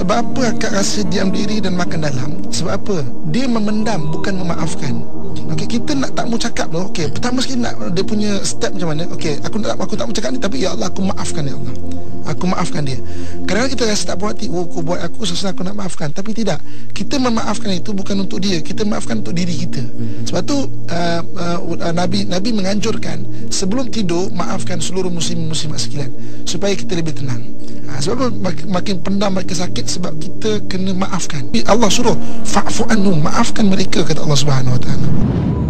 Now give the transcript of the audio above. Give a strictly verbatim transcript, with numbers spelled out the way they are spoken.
Sebab apa akak rasa diam diri dan makan dalam? Sebab apa? Dia memendam, bukan memaafkan. Okey, kita nak tak mau cakap tu. Okey, pertama sekali nak dia punya step macam mana? Okey, aku tak aku tak mau cakap ni, tapi ya Allah, aku maafkan ya Allah. Aku maafkan dia. Kadang-kadang kita rasa tak puas hati, oh, aku buat aku sesuatu aku nak maafkan, tapi tidak. Kita memaafkan itu bukan untuk dia, kita maafkan untuk diri kita. Sebab tu uh, uh, Nabi Nabi menganjurkan sebelum tidur maafkan seluruh muslim-muslimat sekalian supaya kita lebih tenang. Ha, sebab apa? Makin, makin pendam, makin sakit sebab kita kena maafkan. Allah suruh fa'fu anhum, maafkan mereka, kata Allah Subhanahu Wa Taala.